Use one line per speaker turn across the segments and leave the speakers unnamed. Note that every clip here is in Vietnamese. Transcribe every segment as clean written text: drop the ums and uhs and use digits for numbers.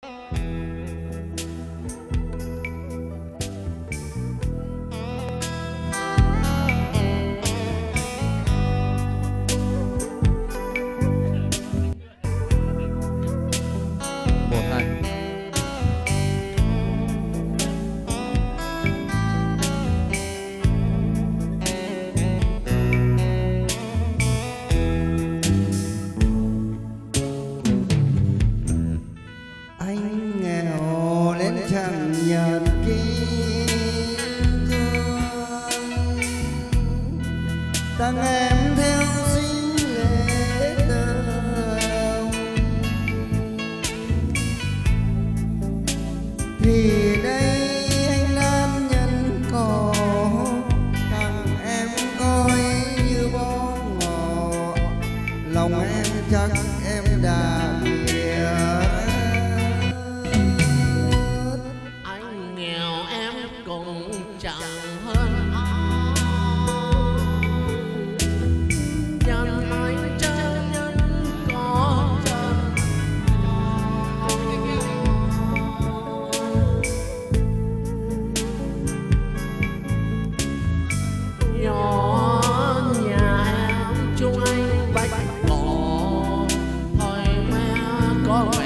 Anh nghèo đến chẳng nhận kim cương, tặng em theo sinh lễ tông. Thì đây anh nam nhân có tặng em coi như bó ngọt, lòng em chắc em đã biết.
Cũng chẳng hơn ai, nhân anh chân nhân có chân nhỏ nhà em chung anh bách cỏ, thôi mẹ có vẻ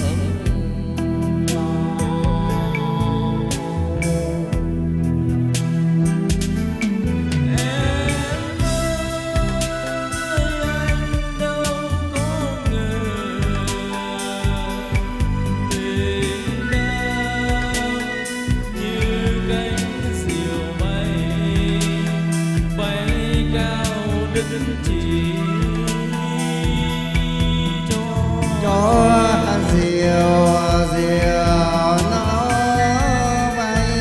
chỉ
cho diều nó bay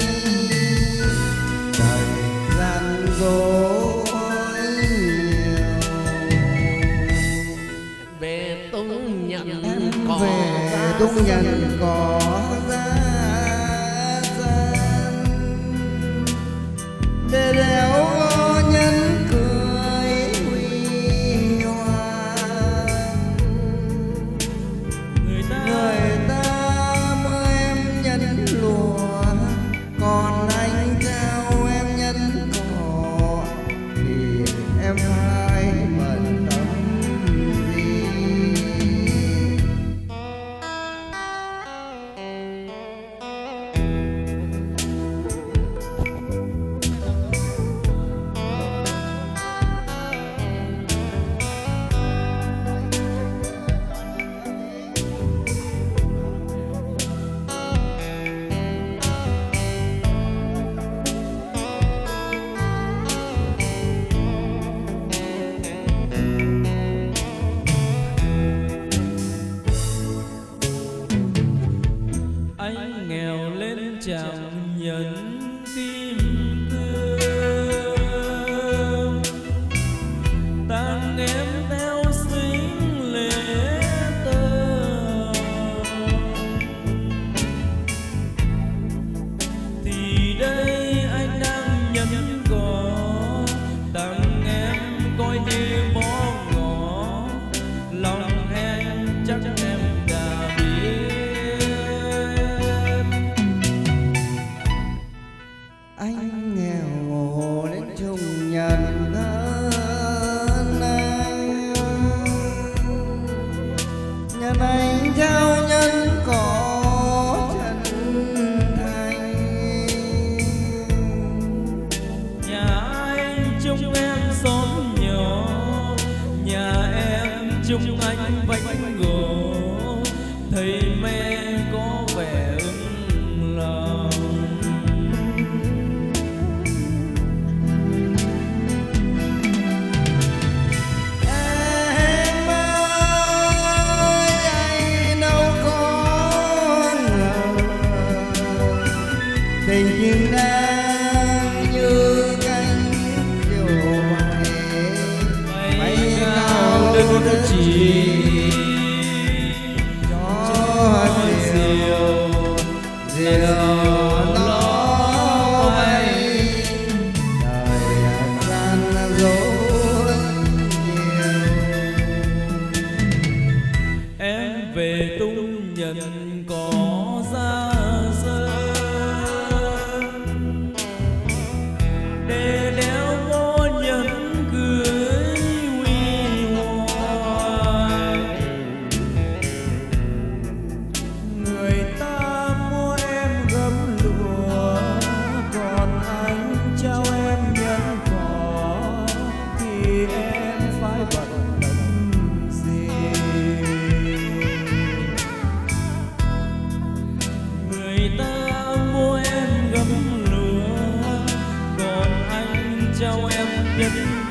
trời gian dối nhiều.
về tung nhận có
về tung nhận có giá dân để đéo nhân cười huy hoàng. Người ta mời em nhân lùa, còn anh trao em nhân cỏ, thì em phải bận tâm gì.
Anh nghèo lên chẳng nhận kim cương, tặng em theo sinh lễ tông. Thì đây anh đang nhận có, tặng em coi như bó ngỏ, lòng em chắc em đã biết.
Anh nghèo đến chung nhận thân anh, nhân anh trao nhân có chân thành.
Nhà anh chung em xóm nhỏ, nhà em chung anh vách gỗ, thầy mẹ có vẻ ưng lòng.
Tình nhưng đang như cánh diều bay cao đất chỉ cho diều nó bay đời gian dối nhiều.
Em về tung nhận có bỏ ra để đeo vô nhẫn cưới huy hoàng.
Người ta mua em gấm lụa, còn anh trao em nhẫn cỏ, thì em phải bận tâm gì?
Người ta mua em gấm lụa, còn anh trao em nhẫn